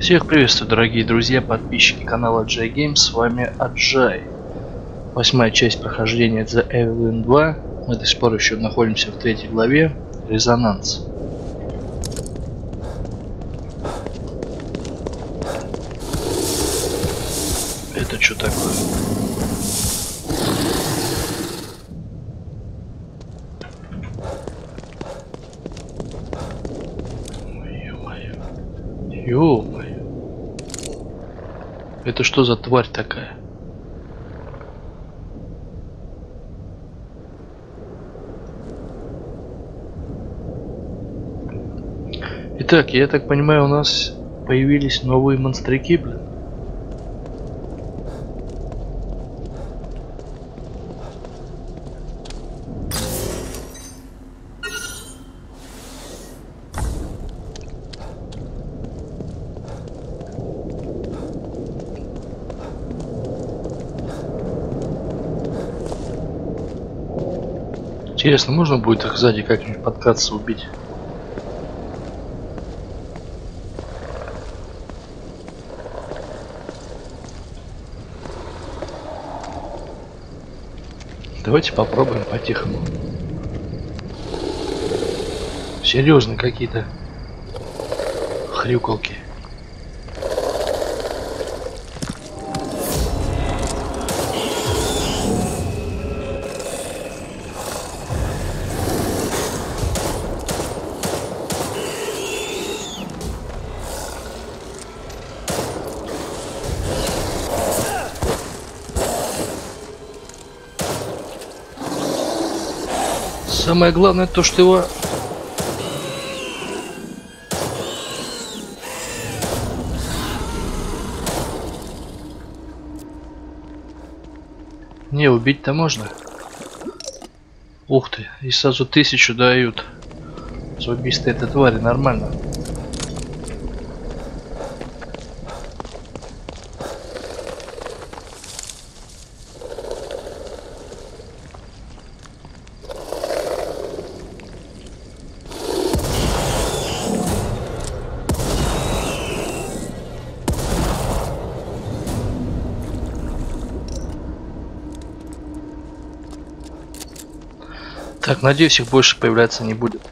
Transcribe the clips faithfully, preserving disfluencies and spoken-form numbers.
Всех приветствую, дорогие друзья, подписчики канала Аджай Геймс, с вами Аджай. Восьмая часть прохождения The Evelyn два. Мы до сих пор еще находимся в третьей главе. Резонанс. Это что такое? Ё-моё. Ё-моё. Это что за тварь такая? Итак, я так понимаю, у нас появились новые монстряки, блин. Интересно, можно будет их сзади как-нибудь подкатиться, убить? Давайте попробуем по-тихому. Серьезно, какие-то хрюкалки. Самое главное то, что его не убить-то можно. Ух ты, и сразу тысячу дают за убийство этой твари, нормально. Так, надеюсь, их больше появляться не будет.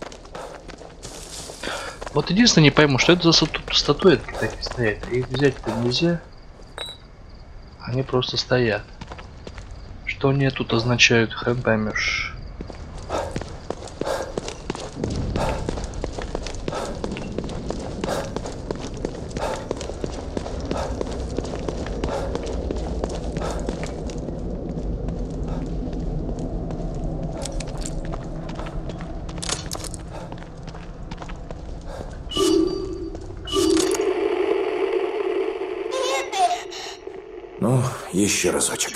Вот единственное, не пойму, что это за статуэтки такие стоят. Их взять-то нельзя. Они просто стоят. Что они тут означают, хрен поймешь. Ну, еще разочек.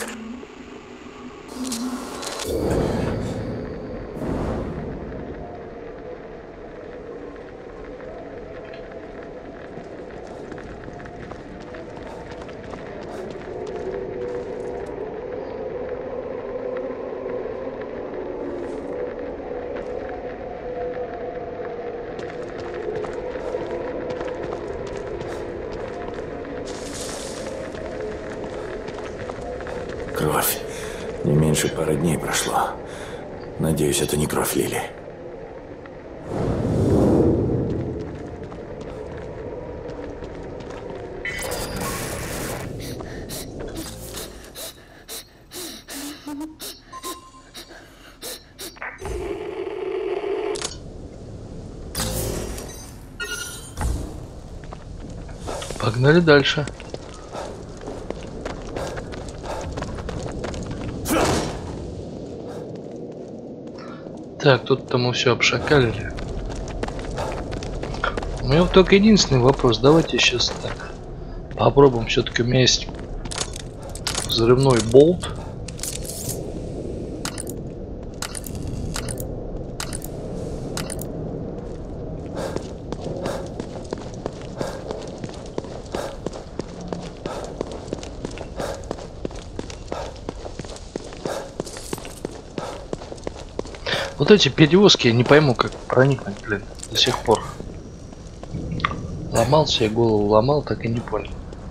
Кровь. Не меньше пары дней прошло. Надеюсь, это не кровь Лили. Погнали дальше. Так, тут-то мы все обшакалили. У меня вот только единственный вопрос. Давайте сейчас так попробуем. Все-таки у меня есть взрывной болт. Вот эти перевозки, я не пойму, как проникнуть, блин, до сих пор. Ломался, я голову ломал, так и не понял.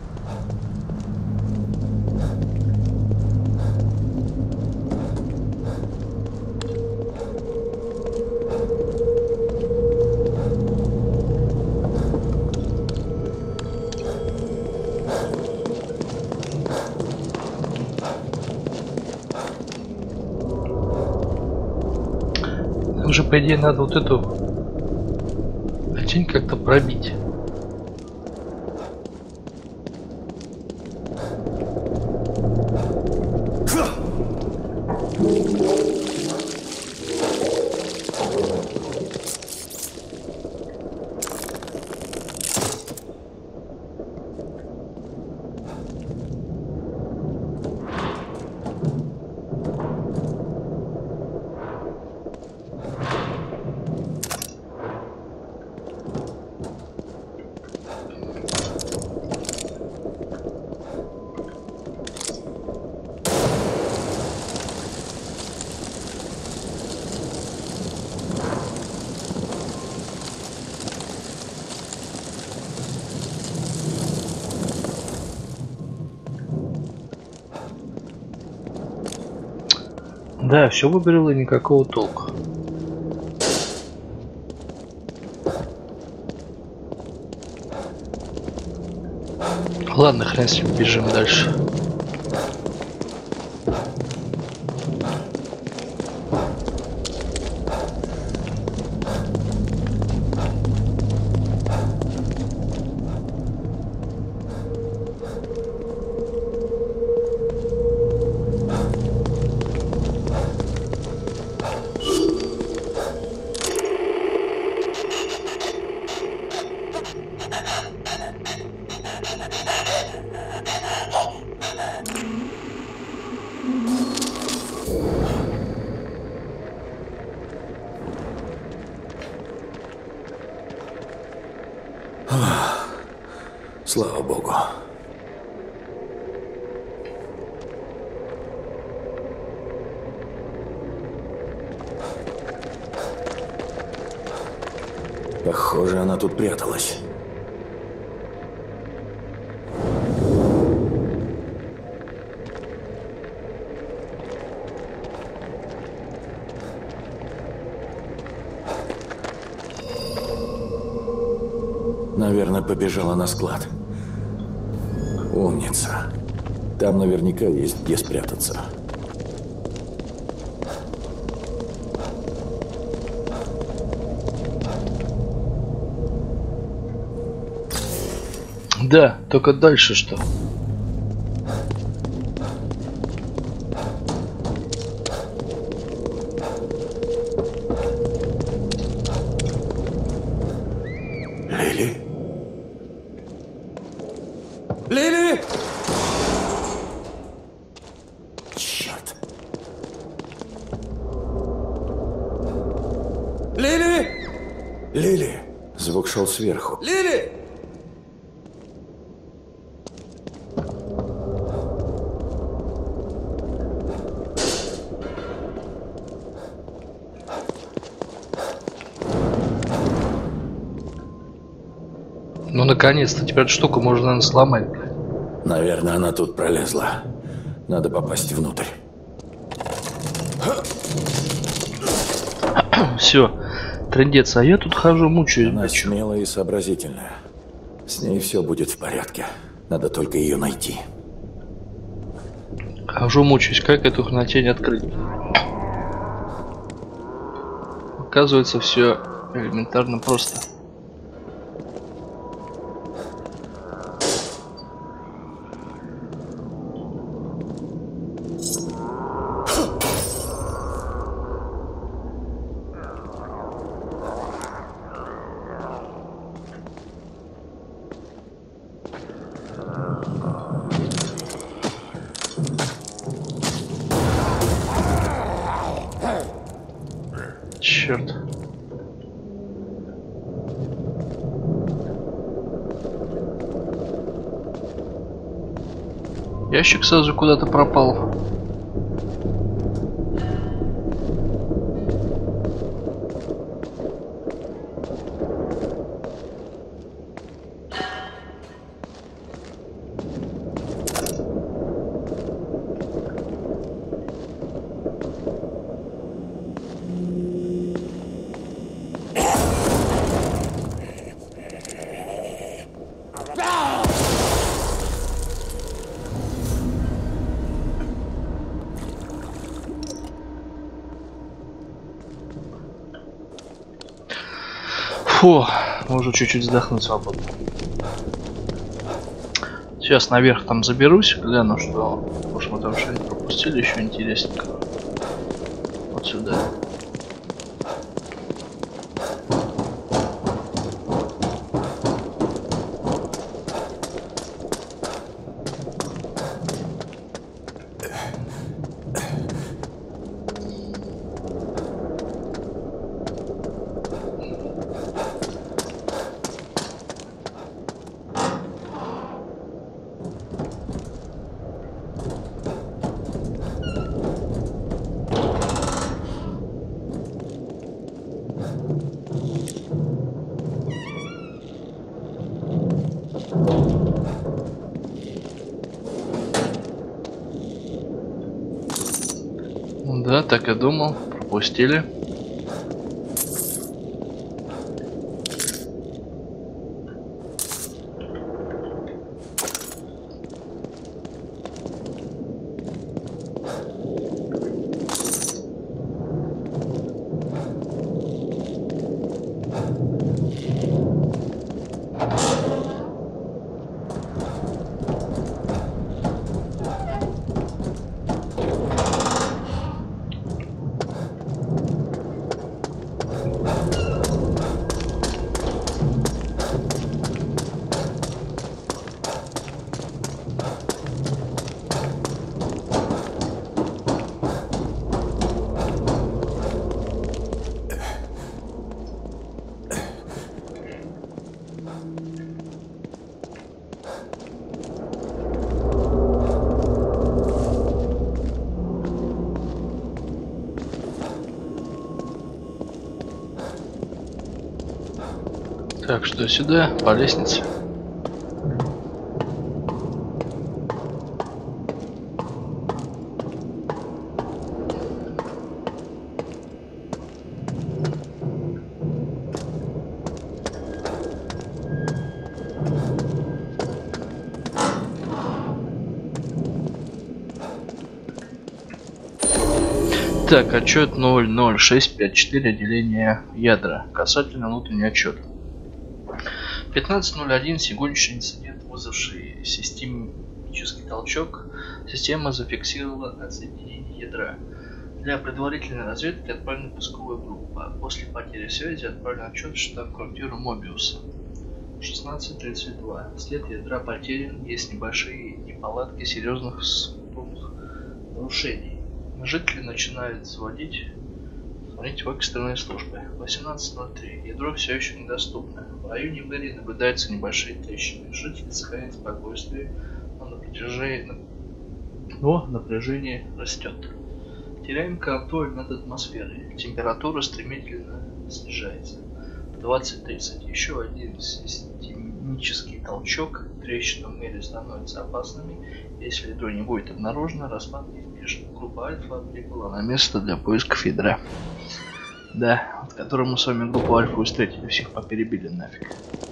Уже, по идее, надо вот эту тень как-то пробить. Да, все выбрало, никакого толка. Ладно, хрен с ним, бежим дальше. Слава богу. Похоже, она тут пряталась. Наверное, побежала на склад. Умница. Там наверняка есть где спрятаться. Да, только дальше что? Лили? Лили! Черт. Лили! Лили! Звук шел сверху. Лили! Ну, наконец-то, теперь эту штуку можно, наверное, сломать. Наверное, она тут пролезла. Надо попасть внутрь. Все, трындец, а я тут хожу, мучаюсь. Она смелая и сообразительная. С ней все будет в порядке. Надо только ее найти. Хожу, мучаюсь, как эту хренотень открыть? Оказывается, все элементарно просто. Черт. Ящик сразу куда-то пропал. Фу, можно чуть-чуть вздохнуть свободно. Сейчас наверх там заберусь, гляну, что, может, мы там что-нибудь пропустили еще интересненького. Вот сюда. Да, так и думал. Пропустили. Так, что сюда, по лестнице. Так, отчет ноль ноль шесть пять четыре, отделение ядра. Касательно внутренний отчет. пятнадцать ноль один, сегодняшний инцидент, вызвавший системический толчок. Система зафиксировала отсоединение ядра. Для предварительной разведки отправлена пусковая группа. После потери связи отправлен отчет в штаб-квартиру Мобиуса. шестнадцать тридцать два. След ядра потерян, есть небольшие неполадки серьезных структурных нарушений. Жители начинают звонить, звонить в экстренные службы. восемнадцать ноль три. Ядро все еще недоступно. В районе Мэри наблюдаются небольшие трещины. Жители сохраняют спокойствие, но напряжение, но напряжение растет. Теряем контроль над атмосферой. Температура стремительно снижается. двадцать тридцать. Еще один системический толчок. Трещины в Мэри становятся опасными. Если ядро не будет обнаружено, распад неизбежен. Группа Альфа прибыла на место для поисков ядра. Да, от которого мы с вами группу Альфа встретили, всех поперебили нафиг.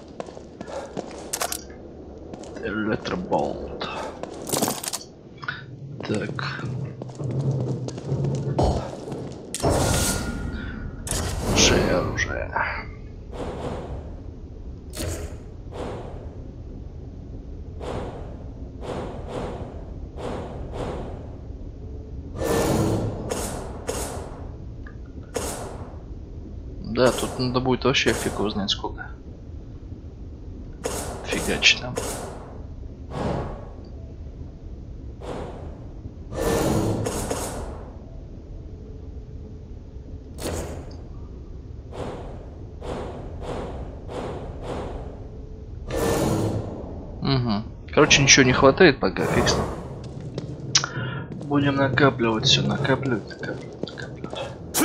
Электроболт. Так. Оружие, оружие. Да, тут надо будет вообще фиг его знает сколько. Фигачить там. Угу. Короче, ничего не хватает пока, фикс. Будем накапливать все, накапливать, накапливать, накапливать.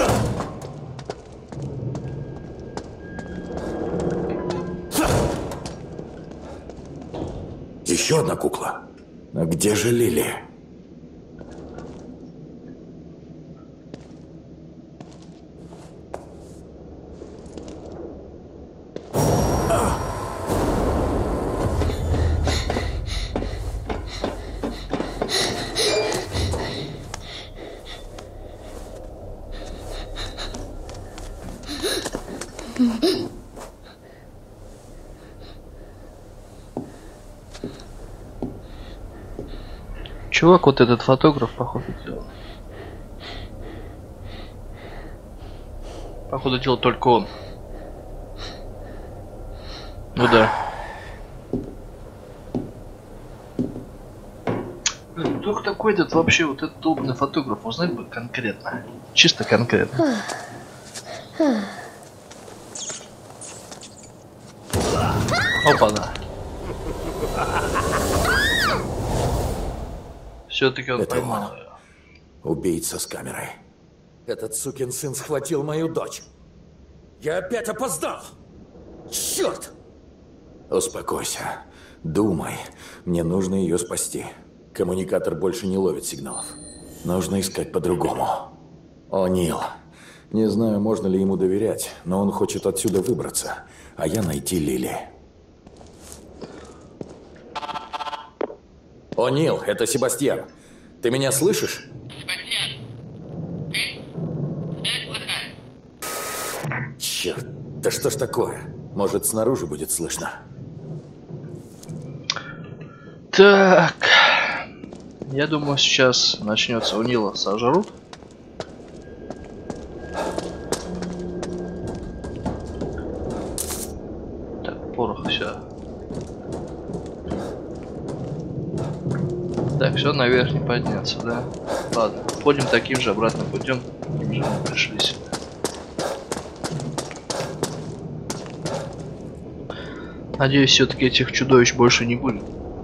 Еще одна кукла. А где же Лили? Чувак, вот этот фотограф, походу, делал. Походу, делал только он. Ну да. Блин, кто такой этот вообще, вот этот долбанный фотограф, узнать бы конкретно. Чисто конкретно. Опа-на. Все-таки он Это поймал он. ее. Убийца с камерой. Этот сукин сын схватил мою дочь. Я опять опоздал! Черт! Успокойся. Думай. Мне нужно ее спасти. Коммуникатор больше не ловит сигналов. Нужно искать по-другому. О'Нил. Не знаю, можно ли ему доверять, но он хочет отсюда выбраться, а я найти Лили. О'Нил, это Себастьян. Ты меня слышишь? Себастьян, ты? Связь плохая. Черт, да что ж такое? Может, снаружи будет слышно? Так. Я думаю, сейчас начнется у Нила сожрут. Так, порох, все. Так, все наверх не подняться, да? Ладно, ходим таким же обратным путем, каким же мы пришли сюда. Надеюсь, все-таки этих чудовищ больше не будет.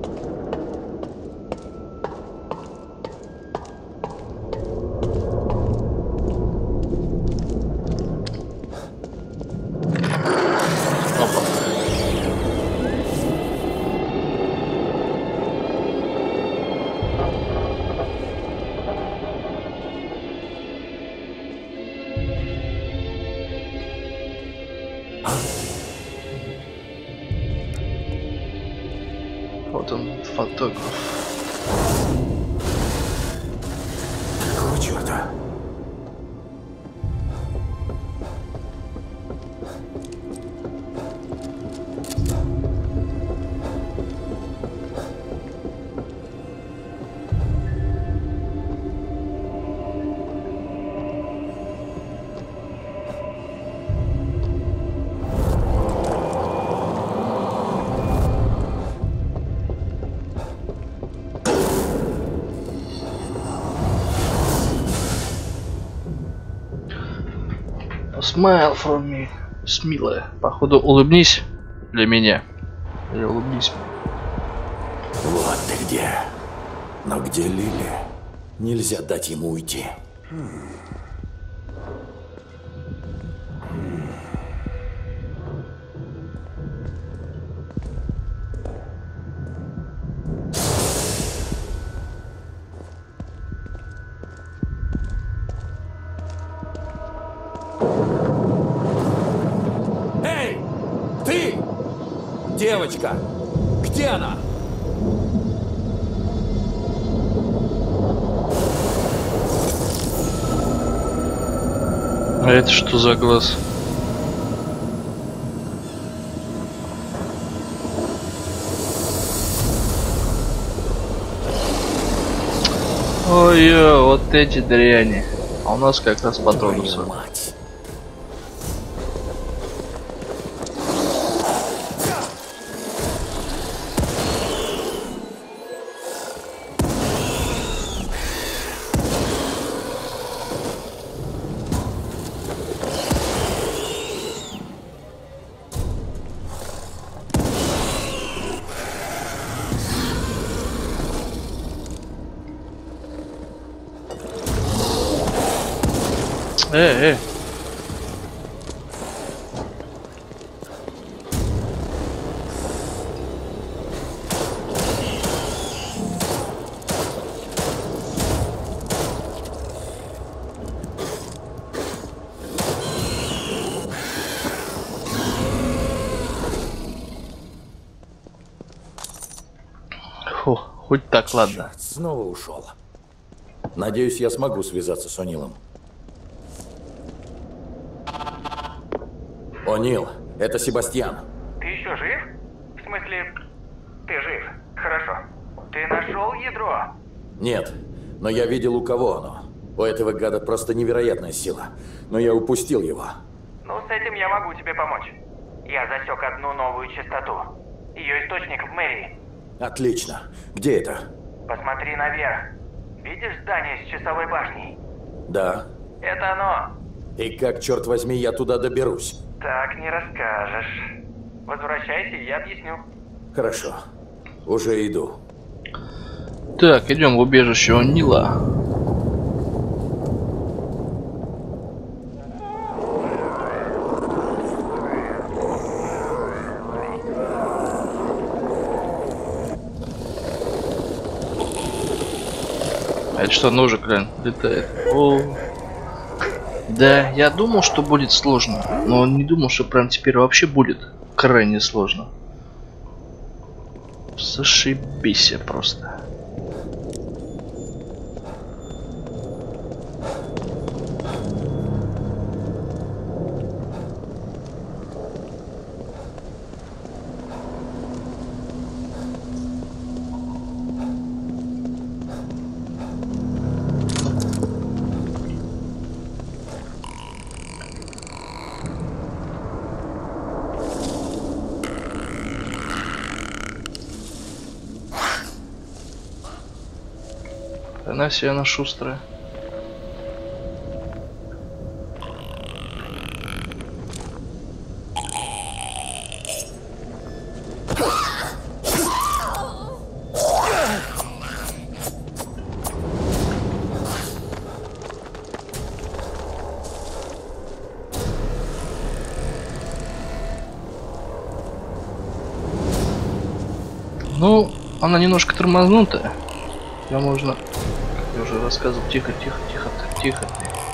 Вот он, фотограф. Какого черта? Smile from me. Смелая. Походу, улыбнись для меня. Или улыбнись мне. Вот ты где. Но где Лили? Нельзя дать ему уйти. Эй! Ты! Девочка! Где она? А это что за глаз? Ой, вот эти дряни. А у нас как раз патронов. Твою мать. Эй, эй. Фу, хоть так, ладно. Снова ушел. Надеюсь, я смогу связаться с О'Нилом. О'Нил, это Себастьян. Ты еще жив? В смысле, ты жив. Хорошо. Ты нашел ядро? Нет, но я видел, у кого оно. У этого гада просто невероятная сила. Но я упустил его. Ну, с этим я могу тебе помочь. Я засек одну новую частоту. Ее источник в мэрии. Отлично. Где это? Посмотри наверх. Видишь здание с часовой башней? Да. Это оно. И как, черт возьми, я туда доберусь? Так не расскажешь. Возвращайся, и я объясню. Хорошо. Уже иду. Так, идем в убежище у Нила. Это что, ножик, глянь, летает. О. Да, я думал, что будет сложно, но не думал, что прям теперь вообще будет крайне сложно. Зашибись просто. Она себе она шустрая. Ну, она немножко тормознутая. Ее можно... Я уже рассказывал. Тихо, тихо, тихо, тихо.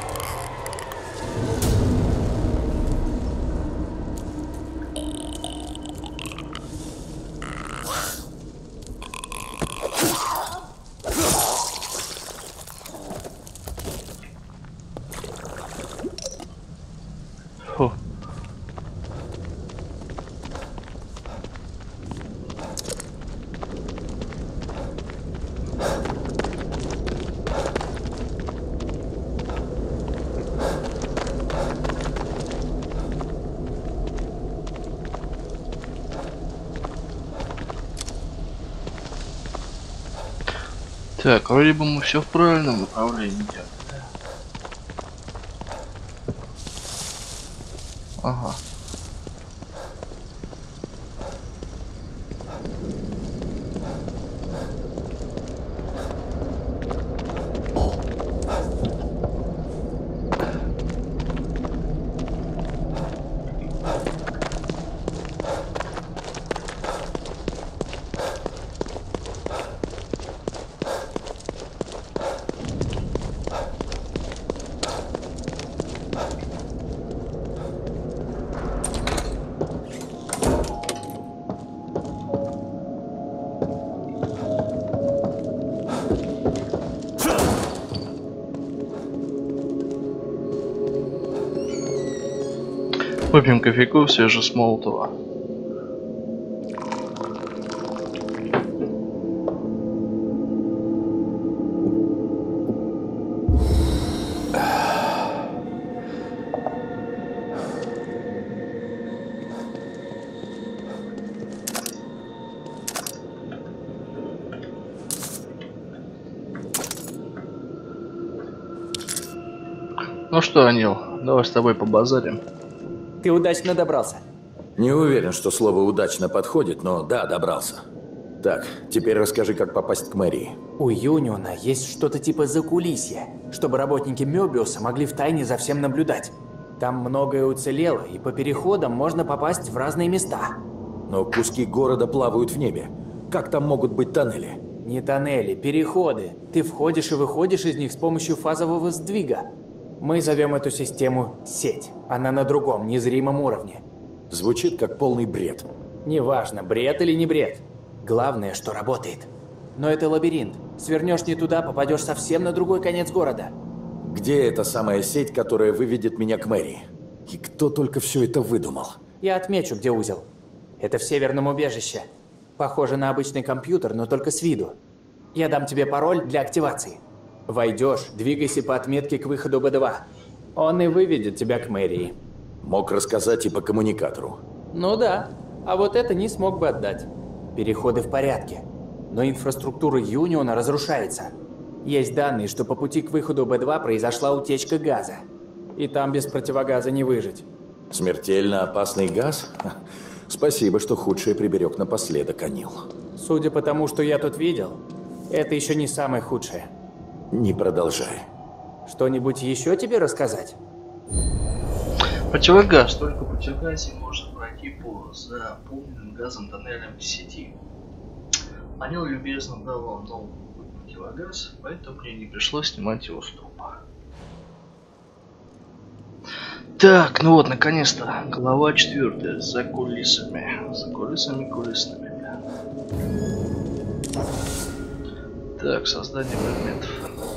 Фу. Так, вроде бы мы все в правильном направлении идем. Ага. Выпьем кофейку, все же с Молотова. Ну что, Анил, давай с тобой побазарим. Ты удачно добрался. Не уверен, что слово «удачно» подходит, но да, добрался. Так, теперь расскажи, как попасть к мэрии. У Юниона есть что-то типа закулисья, чтобы работники Мёбиуса могли втайне за всем наблюдать. Там многое уцелело, и по переходам можно попасть в разные места. Но куски города плавают в небе. Как там могут быть тоннели? Не тоннели, переходы. Ты входишь и выходишь из них с помощью фазового сдвига. Мы зовем эту систему «сеть». Она на другом, незримом уровне. Звучит как полный бред. Неважно, бред или не бред. Главное, что работает. Но это лабиринт. Свернешь не туда, попадешь совсем на другой конец города. Где эта самая сеть, которая выведет меня к мэрии? И кто только все это выдумал? Я отмечу, где узел. Это в северном убежище. Похоже на обычный компьютер, но только с виду. Я дам тебе пароль для активации. Войдешь, двигайся по отметке к выходу Бэ два. Он и выведет тебя к мэрии. Мог рассказать и по коммуникатору. Ну да, а вот это не смог бы отдать. Переходы в порядке, но инфраструктура Юниона разрушается. Есть данные, что по пути к выходу Бэ два произошла утечка газа. И там без противогаза не выжить. Смертельно опасный газ? Спасибо, что худшее приберег напоследок, Анил. Судя по тому, что я тут видел, это еще не самое худшее. Не продолжай. Что-нибудь еще тебе рассказать? Противогаз. Только в противогазе можно пройти по заполненным газом тоннелям сети. Анил любезно дал вам новый противогаз, поэтому мне не пришлось снимать его с трупа. Так, ну вот, наконец-то. Глава четвертая. За кулисами. За кулисами кулисными. Так, создание предметов.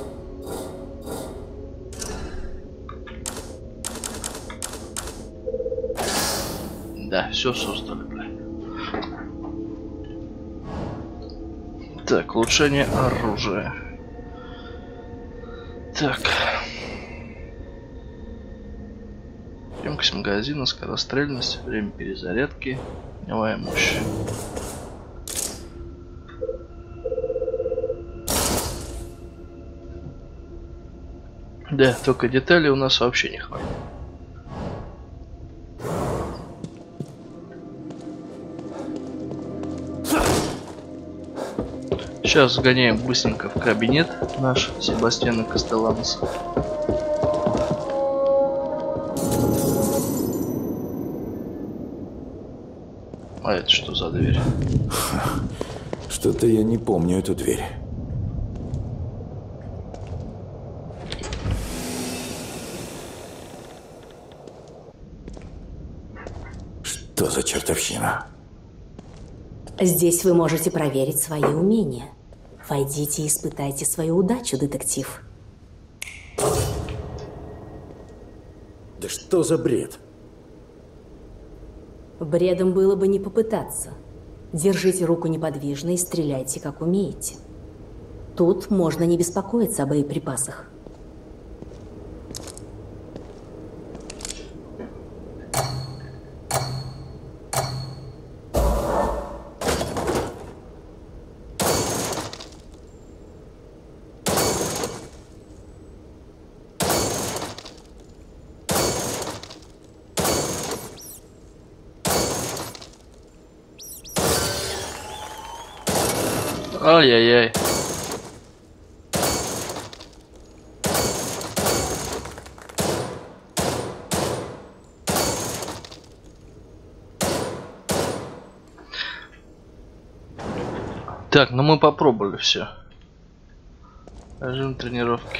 Да, все создали, бля. Так, улучшение оружия. Так. Емкость магазина, скорострельность, время перезарядки, огневая мощь. Да, только деталей у нас вообще не хватит. Сейчас сгоняем быстренько в кабинет наш Себастьяна Кастелланса. А это что за дверь? Что-то я не помню эту дверь. Что за чертовщина? Здесь вы можете проверить свои умения. Войдите и испытайте свою удачу, детектив. Да что за бред? Бредом было бы не попытаться. Держите руку неподвижно и стреляйте, как умеете. Тут можно не беспокоиться о боеприпасах. Ай-яй-яй. Так, ну мы попробовали все. Режим тренировки.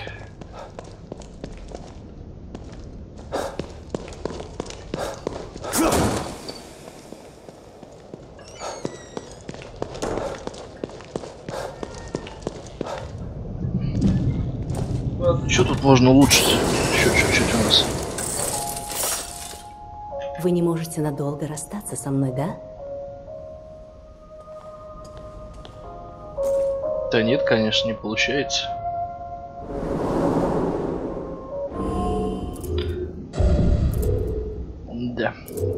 Что тут можно улучшить? Еще чуть-чуть у нас. Вы не можете надолго расстаться со мной, да? Да нет, конечно, не получается. Да.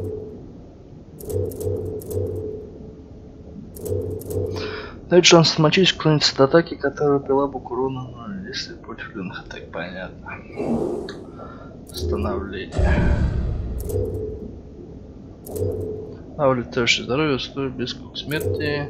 Дает шанс смочить, уклониться от атаки, которая пила бы урона, но если против длинных атак, понятно. Восстановление. А улетающее здоровье стоит близко к смерти.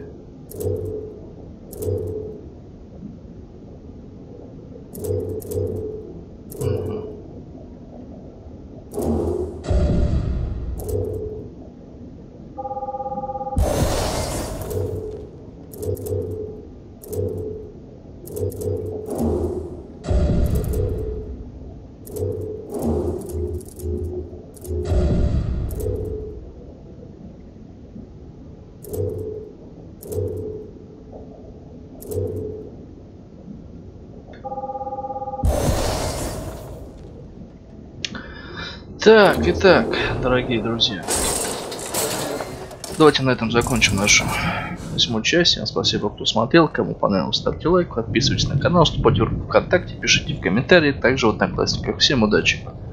Так, итак, дорогие друзья, давайте на этом закончим нашу восьмую часть. Всем спасибо, кто смотрел. Кому понравилось, ставьте лайк, подписывайтесь на канал, вступайте в группу ВКонтакте, пишите в комментарии, также в Одноклассниках. Всем удачи!